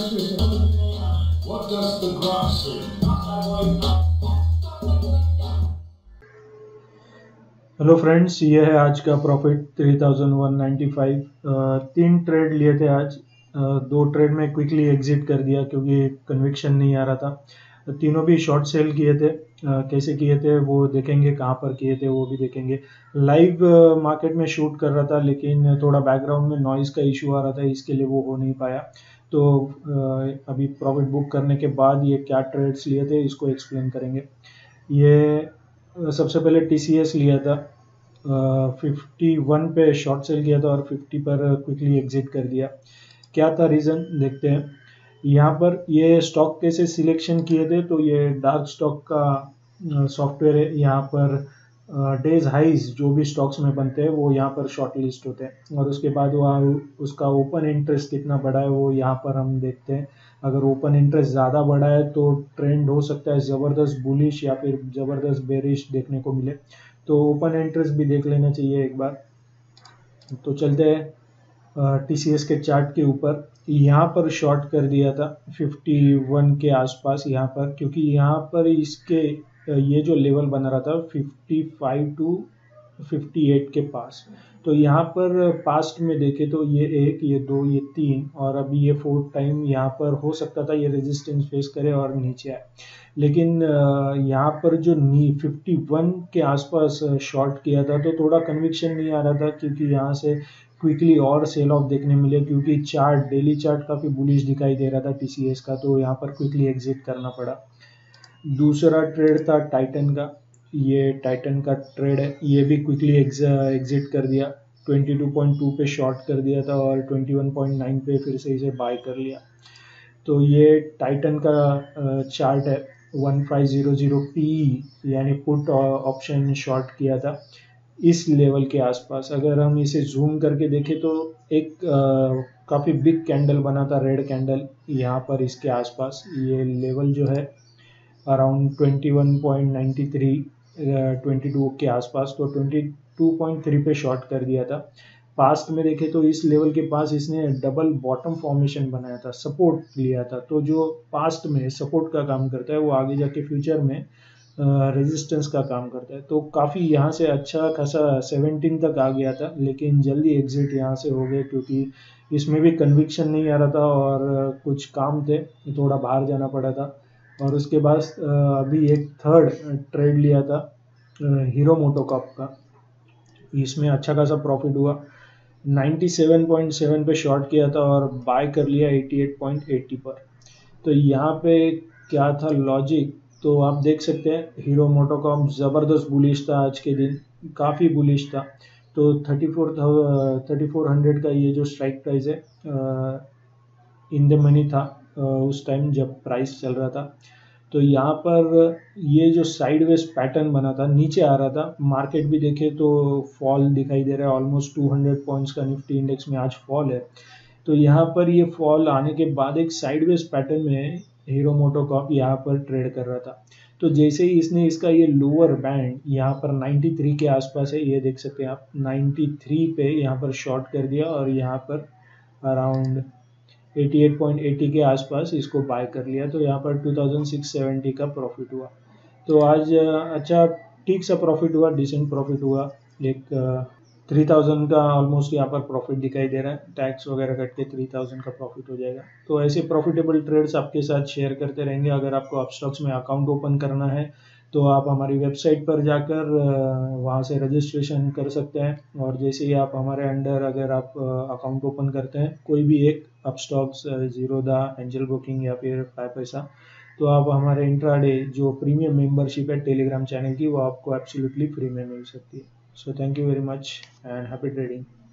question. What does the graph say? Hello friends, ये है आज का प्रॉफिट 3195। तीन ट्रेड लिए थे आज। दो ट्रेड में क्विकली एग्जिट कर दिया क्योंकि कन्विक्शन नहीं आ रहा था। तीनों भी शॉर्ट सेल किए थे। कैसे किए थे वो देखेंगे, कहाँ पर किए थे वो भी देखेंगे। लाइव मार्केट में शूट कर रहा था, लेकिन थोड़ा बैकग्राउंड में नॉइज़ का इशू आ रहा था, इसके लिए वो हो नहीं पाया। तो अभी प्रॉफिट बुक करने के बाद ये क्या ट्रेड्स लिए थे इसको एक्सप्लेन करेंगे। ये सबसे पहले TCS लिया था। 51 पे शॉर्ट सेल किया था और 50 पर क्विकली एग्जिट कर दिया। क्या था रीज़न, देखते हैं। यहाँ पर ये स्टॉक कैसे सिलेक्शन किए थे, तो ये डार्क स्टॉक का सॉफ्टवेयर है। यहाँ पर डेज हाइज जो भी स्टॉक्स में बनते हैं वो यहाँ पर शॉर्ट लिस्ट होते हैं, और उसके बाद वहाँ उसका ओपन इंटरेस्ट कितना बड़ा है वो यहाँ पर हम देखते हैं। अगर ओपन इंटरेस्ट ज़्यादा बड़ा है तो ट्रेंड हो सकता है ज़बरदस्त बुलिश या फिर ज़बरदस्त बेरिश देखने को मिले, तो ओपन इंटरेस्ट भी देख लेना चाहिए एक बार। तो चलते हैं TCS के चार्ट के ऊपर। यहाँ पर शॉर्ट कर दिया था 51 के आसपास यहाँ पर, क्योंकि यहाँ पर इसके ये जो लेवल बना रहा था 55 टू 58 के पास। तो यहाँ पर पास्ट में देखे तो ये एक, ये दो, ये तीन, और अभी ये फोर्थ टाइम यहाँ पर हो सकता था ये रेजिस्टेंस फेस करे और नीचे आए। लेकिन यहाँ पर जो 51 के आसपास शॉर्ट किया था तो थोड़ा कन्विक्शन नहीं आ रहा था, क्योंकि यहाँ से क्विकली और सेल ऑफ देखने मिले, क्योंकि चार्ट, डेली चार्ट काफ़ी बुलिश दिखाई दे रहा था TCS का, तो यहाँ पर क्विकली एग्जिट करना पड़ा। दूसरा ट्रेड था टाइटन का। ये टाइटन का ट्रेड है, ये भी क्विकली एग्जिट कर दिया। 22.2 पे शॉर्ट कर दिया था और 21.9 पे फिर से इसे बाय कर लिया। तो ये टाइटन का चार्ट है 1500 PE, यानी पुट ऑप्शन शॉर्ट किया था इस लेवल के आसपास। अगर हम इसे जूम करके देखें तो एक काफ़ी बिग कैंडल बना था, रेड कैंडल, यहाँ पर इसके आसपास। ये लेवल जो है अराउंड 21.93 22 के आसपास, तो 22.3 पे शॉर्ट कर दिया था। पास्ट में देखें तो इस लेवल के पास इसने डबल बॉटम फॉर्मेशन बनाया था, सपोर्ट लिया था। तो जो पास्ट में सपोर्ट का काम करता है वो आगे जाके फ्यूचर में रेजिस्टेंस का काम करता है। तो काफ़ी यहाँ से अच्छा खासा 17 तक आ गया था, लेकिन जल्दी एग्जिट यहाँ से हो गए, क्योंकि इसमें भी कन्विक्शन नहीं आ रहा था और कुछ काम थे, थोड़ा बाहर जाना पड़ा था। और उसके बाद अभी एक थर्ड ट्रेड लिया था हीरो मोटोकॉर्प का। इसमें अच्छा खासा प्रॉफिट हुआ। 97.7 पे शॉर्ट किया था और बाय कर लिया 88.80 पर। तो यहाँ पे क्या था लॉजिक, तो आप देख सकते हैं हीरो मोटोकॉर्प ज़बरदस्त बुलिश था आज के दिन, काफ़ी बुलिश था। तो 3400 का ये जो स्ट्राइक प्राइस है इन द मनी था उस टाइम जब प्राइस चल रहा था। तो यहाँ पर ये जो साइडवेज पैटर्न बना था, नीचे आ रहा था। मार्केट भी देखे तो फॉल दिखाई दे रहा है, ऑलमोस्ट 200 पॉइंट्स का निफ्टी इंडेक्स में आज फॉल है। तो यहाँ पर ये फॉल आने के बाद एक साइडवेज पैटर्न में हीरो मोटोकॉर्प यहाँ पर ट्रेड कर रहा था। तो जैसे ही इसने इसका ये लोअर बैंड यहाँ पर 93 के आसपास है, ये देख सकते हैं आप, 93 पे यहाँ पर शॉर्ट कर दिया और यहाँ पर अराउंड 88.80 के आसपास इसको बाय कर लिया। तो यहाँ पर 2670 का प्रॉफिट हुआ। तो आज अच्छा ठीक सा प्रॉफिट हुआ, डिसेंट प्रॉफिट हुआ। एक 3000 का ऑलमोस्ट यहाँ पर प्रॉफिट दिखाई दे रहा है, टैक्स वगैरह कट के 3000 का प्रॉफिट हो जाएगा। तो ऐसे प्रॉफिटेबल ट्रेड्स आपके साथ शेयर करते रहेंगे। अगर आपको अपस्टॉक्स में अकाउंट ओपन करना है तो आप हमारी वेबसाइट पर जाकर वहाँ से रजिस्ट्रेशन कर सकते हैं, और जैसे ही आप हमारे अंडर अगर आप अकाउंट ओपन करते हैं कोई भी एक अपस्टॉक्स, जीरोधा, एंजल ब्रोकिंग या फिर 5 पैसा, तो आप हमारे इंट्राडे जो प्रीमियम मेंबरशिप है टेलीग्राम चैनल की, वो आपको एब्सोल्युटली फ्री में मिल सकती है। So thank you very much and happy trading.